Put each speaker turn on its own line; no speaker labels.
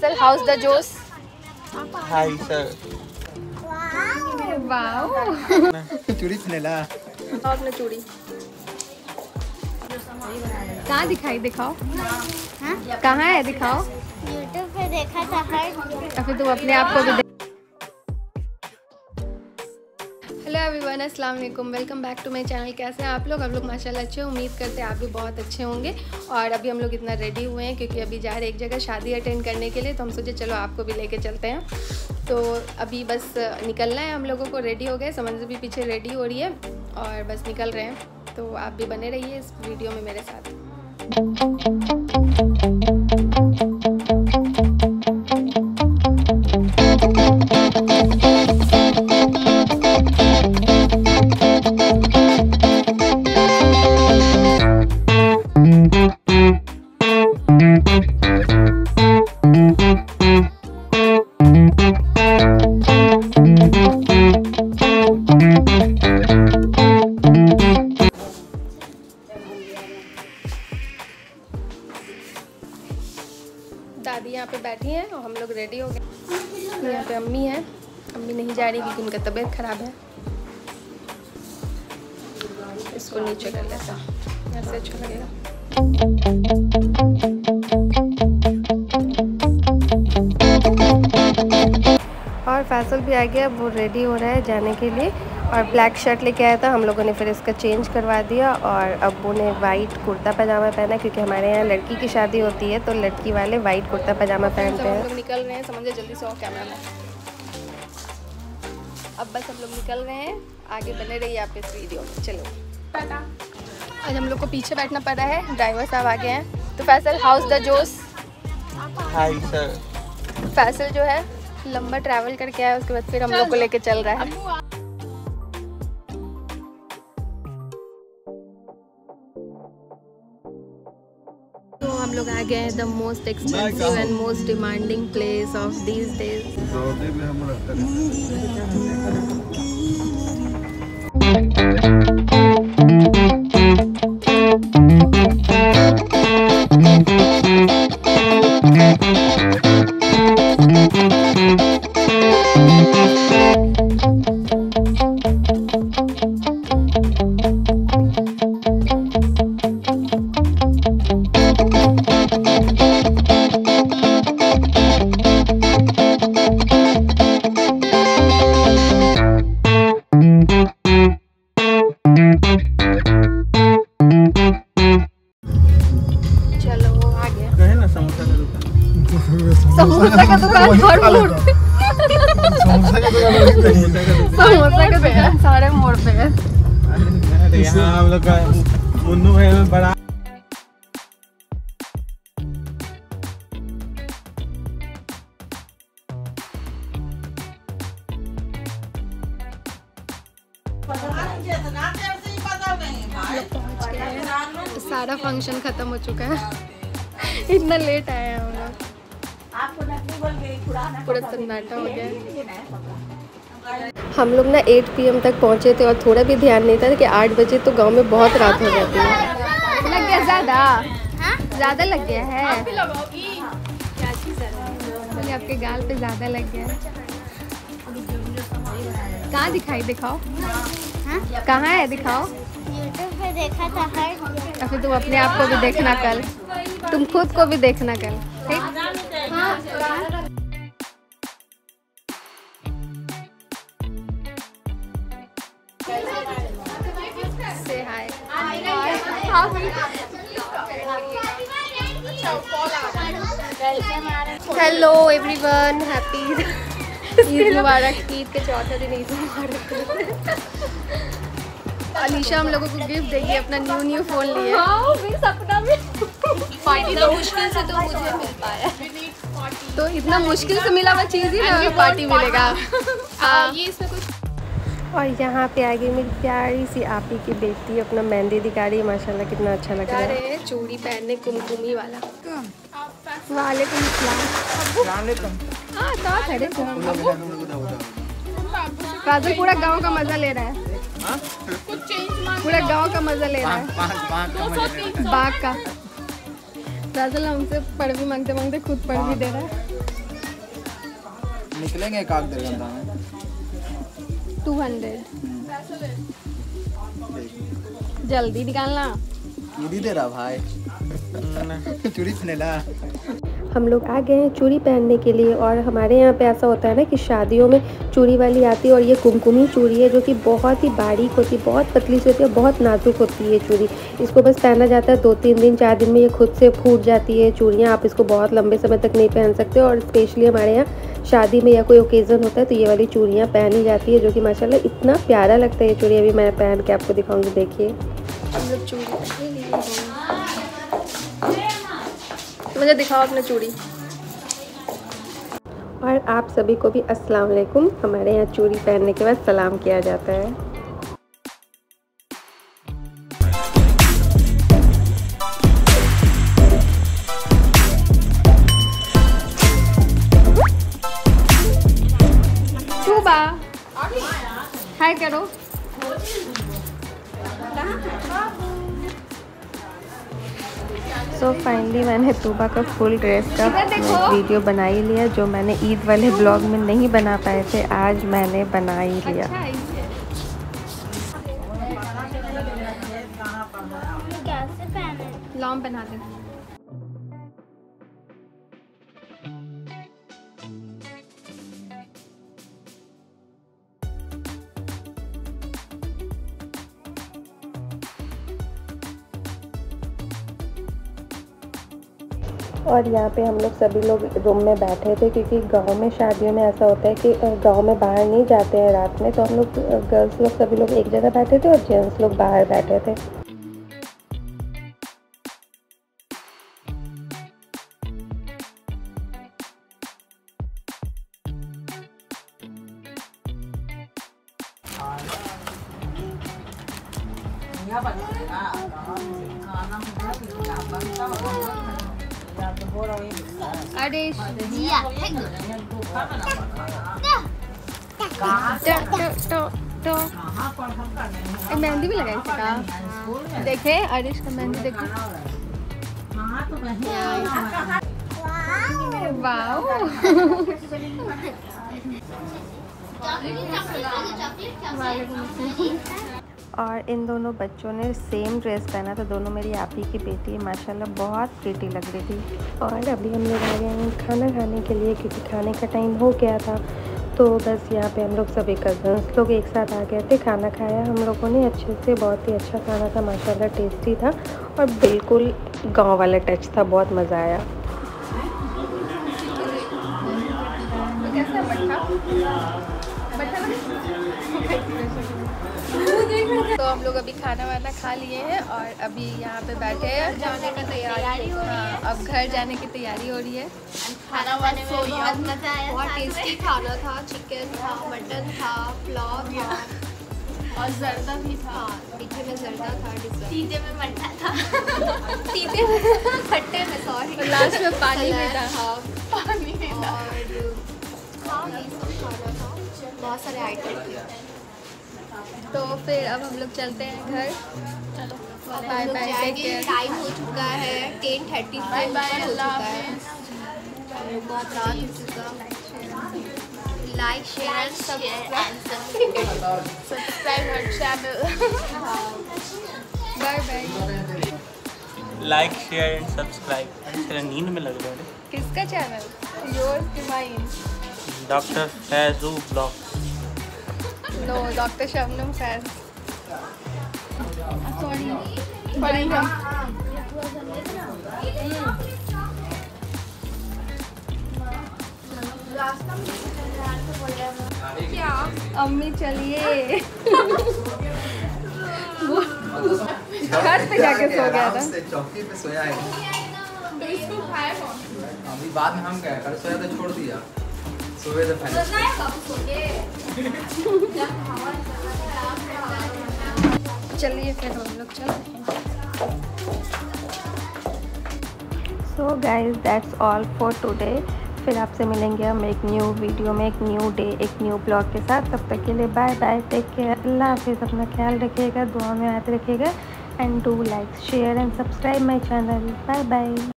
Faisal house the जोश।
Hi sir.
Wow
चूड़ी पहनेला
आपने चूड़ी कहाँ दिखाई दिखाओ कहाँ है दिखाओ।
यूट्यूब पे देखा था
या फिर तुम अपने आप को भी हेलो एवरीवन, अस्सलाम वालेकुम, welcome back to my channel. कैसे हैं आप लोग माशाल्लाह अच्छे, उम्मीद करते हैं आप भी बहुत अच्छे होंगे। और अभी हम लोग इतना रेडी हुए हैं क्योंकि अभी जा रहे हैं एक जगह शादी अटेंड करने के लिए, तो हम सोचे चलो आपको भी लेके चलते हैं। तो अभी बस निकलना है हम लोगों को, रेडी हो गए, समझ भी पीछे रेडी हो रही है और बस निकल रहे हैं। तो आप भी बने रहिए इस वीडियो में मेरे साथ। दादी यहाँ पे बैठी हैं और हम लोग रेडी हो गए। यहाँ पे अम्मी हैं, अम्मी नहीं जा रही क्योंकि उनका तबीयत ख़राब है। इसको नीचे कर लेता, ऐसे अच्छा लगेगा। और फैसल भी आ गया, वो रेडी हो रहा है जाने के लिए। और ब्लैक शर्ट लेके आया था, हम लोगों ने फिर इसका चेंज करवा दिया। और अब्बू ने वाइट कुर्ता पजामा पहना क्योंकि हमारे यहाँ लड़की की शादी होती है तो लड़की वाले वाइट कुर्ता पजामा पहनते हैं। हम लोग निकल रहे हैं, समझे जल्दी से, और कैमरा में अब बस हम लोग निकल रहे हैं। आगे बने रहिए आप इस वीडियो में। चलो, आज हम लोग को पीछे बैठना पड़ा है, ड्राइवर साहब आ गए हैं। तो फैसल हाउस द जोश।
Hi sir.
फैसल जो है लंबा ट्रैवल करके आया, उसके बाद फिर हम लोग को लेके चल रहा है। तो हम लोग आ गए हैं the most expensive and most demanding place of these days. Samosa का दुकान हर मोड़ पे, समोसा का दुकान सारे मोड़ पे है।
यहाँ हम लोग का मुन्नू है बड़ा। सारा फंक्शन खत्म हो चुका है, इतना लेट आए हैं हम लोग, पूरा सन्नाटा हो गया। हम लोग ना 8 PM तक पहुँचे थे और थोड़ा भी ध्यान नहीं था कि 8 बजे तो गांव में बहुत रात हो जाती है। लग गया ज़्यादा लग गया है, आपके गाल पे ज़्यादा लग गया है। कहाँ दिखाई दिखाओ, कहाँ है दिखाओ।
यूट्यूब पे देखा था
या फिर तुम अपने आप को भी देखना कल, तुम खुद को भी देखना कल, ठीक? हाँ। Say hi. Hello everyone, happy Eid मुबारक। ईद के चौथे दिन ईद मुबारक। अलीशा हम लोगों को गिफ्ट देगी, अपना न्यू फ़ोन लिए। सपना में पार्टी तो मुश्किल से तो मुझे मिल पाया, तो इतना मुश्किल से मिला हुआ चीज़ ही ना पार्टी मिलेगा। ये इसमें कुछ। और यहाँ पे आ गई मेरी प्यारी सी आपी की बेटी, अपना मेहंदी दिखा रही है, माशाल्लाह कितना अच्छा लग रहा है। चूड़ी पहनने कुमकुमी वाला। वालेकुम सलाम। काजल पूरा गांव का मजा ले रहा है, पूरा गांव का मजा ले रहा है, बाग का। काजल हमसे पढ़ भी मांगते मांगते खुद पढ़ भी दे रहा है।
निकलेंगे एक आध 1.5 घंटा में।
200 जल्दी निकालना।
चूड़ी दे रहा भाई। चूड़ी पहने ला।
हम लोग आ गए हैं चूड़ी पहनने के लिए। और हमारे यहाँ पे ऐसा होता है ना कि शादियों में चूड़ी वाली आती है, और ये कुमकुमी चूड़ी है जो कि बहुत ही बारीक होती है, बहुत पतली सी होती है, बहुत नाजुक होती है चूड़ी। इसको बस पहना जाता है 2-3 दिन 4 दिन में ये खुद से फूट जाती है चूड़ियाँ। आप इसको बहुत लंबे समय तक नहीं पहन सकते। और स्पेशली हमारे यहाँ शादी में या कोई ओकेज़न होता है तो ये वाली चूड़ियाँ पहनी जाती है, जो कि माशाल्लाह इतना प्यारा लगता है ये चूड़ी। अभी मैं पहन के आपको दिखाऊँगी, देखिए। हम लोग चूड़ी मुझे दिखाओ अपना चूड़ी। और आप सभी को भी अस्सलाम वालेकुम। हमारे यहाँ चूड़ी पहनने के बाद सलाम किया जाता है।
तूबा हाय करो।
सो फाइनली मैंने तूबा का फुल ड्रेस का वीडियो बना ही लिया, जो मैंने ईद वाले ब्लॉग में नहीं बना पाए थे, आज मैंने बना ही लिया।
कैसे पहने?
लॉन्ग पहना दे।
और यहाँ पे हम लोग सभी लोग रूम में बैठे थे, क्योंकि गांव में शादियों में ऐसा होता है कि गांव में बाहर नहीं जाते हैं रात में। तो हम लोग गर्ल्स लोग सभी लोग एक जगह बैठे थे और जेंट्स लोग बाहर बैठे थे।
अरे मेहंदी भी लगाई थी का? देखे अरिश का मेहंदी देखो। वाओ
और इन दोनों बच्चों ने सेम ड्रेस पहना था। दोनों मेरी आप ही की बेटी है, माशाल्लाह बहुत प्रीटी लग रही थी। और अभी हम लोग आ गए हैं खाना खाने के लिए, क्योंकि खाने का टाइम हो गया था। तो बस यहाँ पे हम लोग सभी कज़न्स लोग एक साथ आ गए थे। खाना खाया हम लोगों ने अच्छे से, बहुत ही अच्छा खाना था माशाल्लाह, टेस्टी था और बिल्कुल गाँव वाला टच था, बहुत मज़ा आया।
तो हम लोग अभी खाना वाना खा लिए हैं और अभी यहाँ पे बैठे हैं, जाने का तैयारी हो रही है। अब घर जाने की तैयारी हो रही है।
खाना वाने में बहुत मजा आया।
बहुत टेस्टी खाना था, चिकन था, मटन था, पुलाव था और जर्दा भी था। मीठे में जर्दा था,
तीते में मट्ठा था।
तीते में खट्टे में, सॉरी, लास्ट में पानी में था। पानी में था और खाना था, बहुत सारे आइटम थे। तो फिर अब हम लोग चलते हैं घर। चलो bye bye, take care. Time हो चुका है 10:30 से ऊपर हो चुका है, बहुत रात हो चुका। लाइक शेयर सब्सक्राइब हर channel. Bye bye.
Like share and subscribe. तेरा नींद में लग रहा है।
किसका channel? Yours too mine.
Doctor Faizu blog.
No, doctor Shabnam Faiz. Sorry क्या अम्मी चलिए। घर पे जाके सो गया था।
चौकी पे सोया है। अभी बाद में हम गए, कल सोया तो छोड़ दिया, सोए तो पहले।
चलिए फिर हम लोग चलते हैं।
So guys that's all for today. फिर आपसे मिलेंगे हम एक न्यू वीडियो में, एक न्यू डे, एक न्यू ब्लॉग के साथ। तब तक के लिए बाय बाय, टेक केयर, अल्लाह हाफिज़। अपना ख्याल रखिएगा, दुआ में याद रखिएगा and do like share and subscribe my channel. Bye bye.